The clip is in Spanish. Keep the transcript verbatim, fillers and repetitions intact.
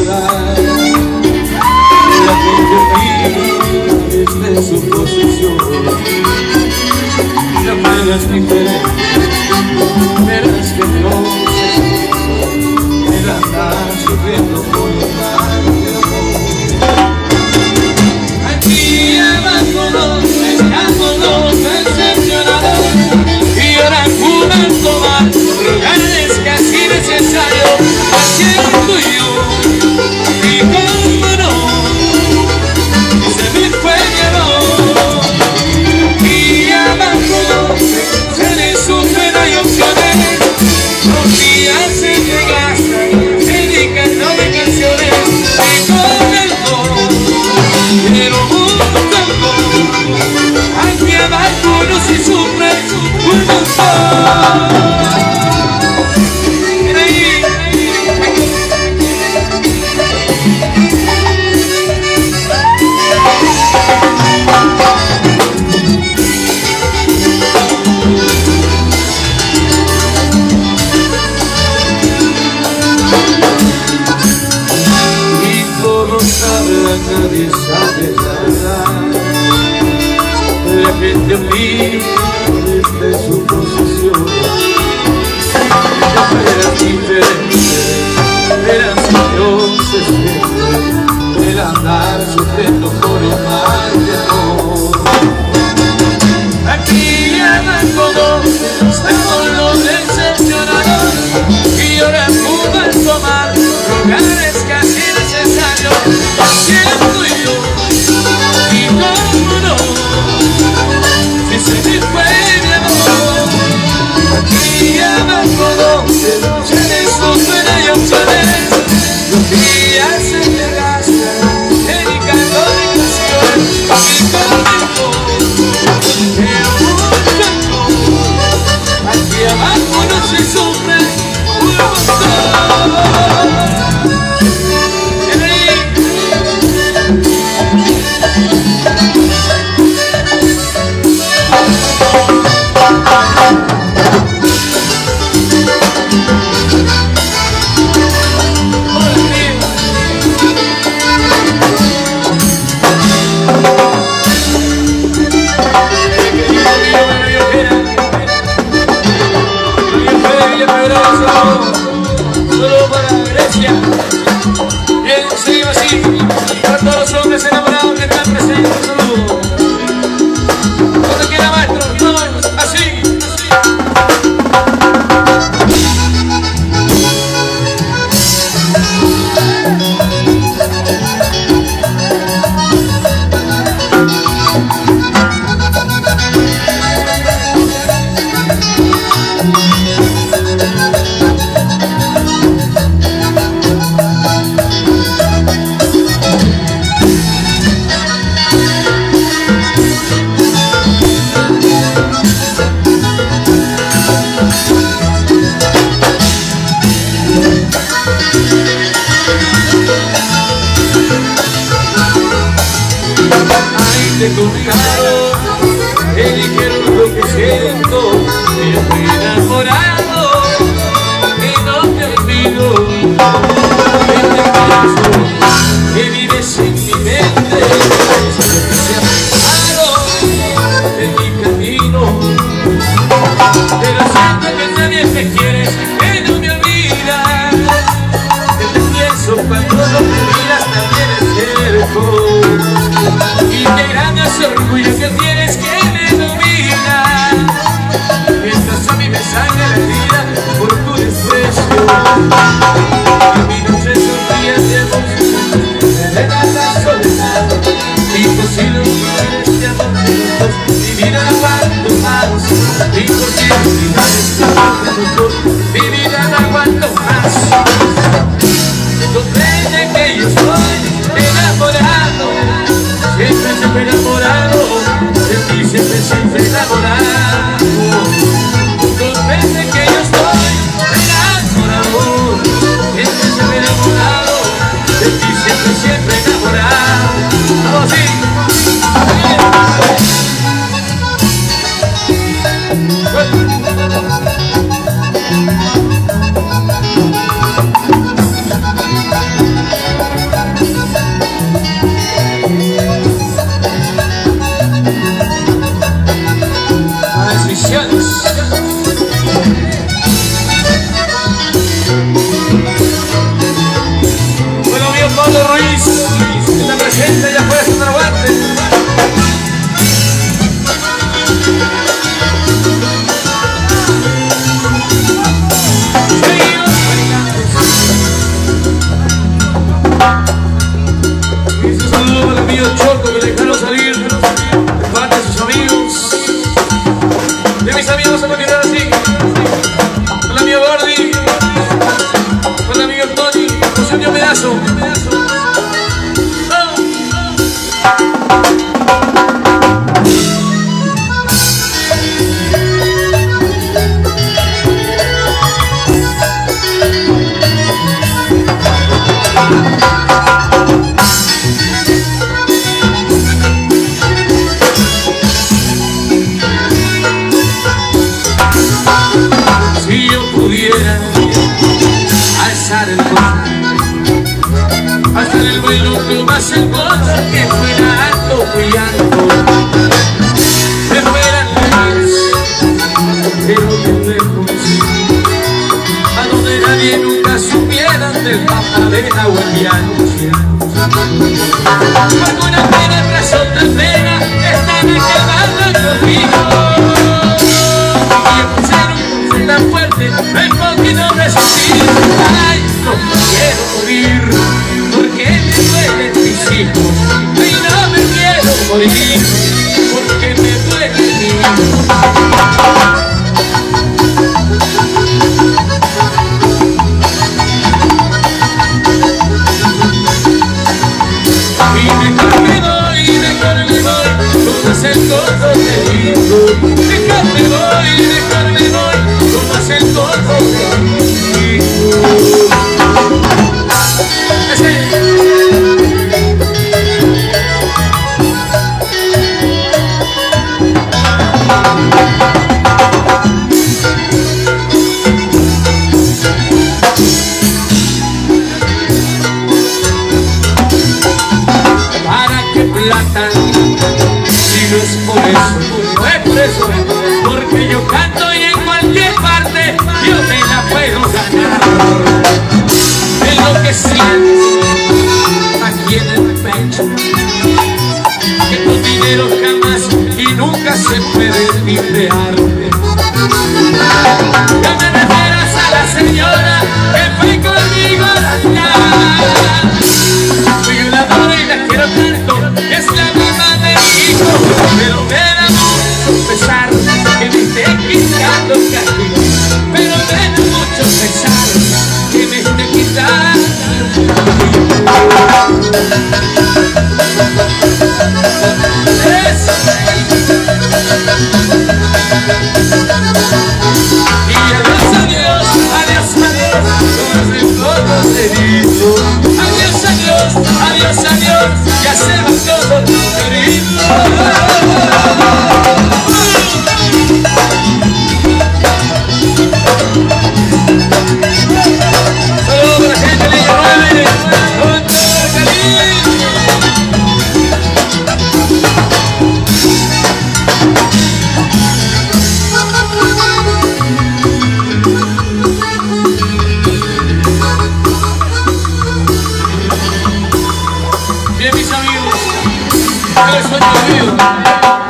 llorar. La gente vive desde su posición, la paga es diferente, verás que no se siente el andar sufriendo por un mal de amor. Aquí abajo nos estamos los decepcionados y ahora fuman tomar lugares casi necesarios, haciendo yo y cómo no se me fue el amor. Y abajo se le supera y opciones, los días se te gastan dedicando de canciones y con el don, pero un tampoco aquí abajo no se sufre un montón. Nadie sabe la verdad, la gente vive desde su posición, verás diferente, verás que Dios se siente el andar sufriendo por un mal de amor. Aquí abajo no estamos los decepcionados y ahora pueden tomar lugares casi necesarios, haciendo yo y cómo no si se me fue mi amor. Aquí abajo donde se les supera y opciones, los días se te gastan dedicando de canciones y conmigo, pero un tiempo aquí abajo no se sufre un montón. Solo para Grecia. Bien, seguimos así. Para todos los hombres enamorados que están presentes, un saludo. Donde quiera, maestro, y vamos así. Te contaron, te dijeron lo que siento, que estoy enamorado y no te olvido, que te pienso, que vives en mi mente, que se ha pasado en mi camino, pero siento que nadie te quiere, que no me olvida, que te pienso cuando lo que miras también es cierto. Y qué grande es orgullo que tienes que me domina, mientras a mí me sangra la herida por tu desprecio. Y mi noche son días de amor, de la soledad, imposible olvidar este amor de los dos. Mi vida no aguanto más, imposible olvidar este amor de los dos. Mi vida no aguanto más. Comprende que yo estoy enamorado, siempre, siempre enamorado, de ti siempre, siempre enamorado. Comprende que yo estoy enamorado, siempre, siempre enamorado, de ti siempre, siempre enamorado. Vamos así. Y un saludo para el mío Choco que le dejaron salir de parte de sus amigos. De mis amigos a continuar así. Para el amigo Gordy, para el amigo Tony, José Dio Pedazo. Si yo pudiera alzar el coche, alzar el vuelo que más el coche, que fuera alto y alto, que fuera lejos, pero bien lejos, a donde nadie nunca supiera del Magdalena o el llano. Porque una pena tras otra pena están acabando conmigo. Tan fuerte, el poquito de sentir. Ay, no quiero morir, porque me duelen mis hijos. Y no me quiero morir, porque me duele mi hijo. Y mejor me voy, mejor me voy, como hacen todos de hijo. Mejor me voy, mejor me voy, como hacen todos de hijo. ¿Para qué plata? Si no es por eso, no es por eso, porque yo canto y en cualquier parte yo me la puedo ganar. En lo que siento aquí en el pecho, que tu dinero jamás y nunca se puede emplear. No me refieras a la señora que fue conmigo a la ciudad. Soy una dura y la quiero tanto, que es la mamá de mi hijo, pero me da mucho pesar que me esté quitando el castigo. Pero me da mucho pesar que me esté quitando el y adiós, adiós, adiós, adiós, todos en todos heridos. Adiós, adiós, adiós, adiós, ya se van todos heridos. Saludos para la gente de Villa nueve, con todo el cariño. Bien, mis amigos, el sueño de vida.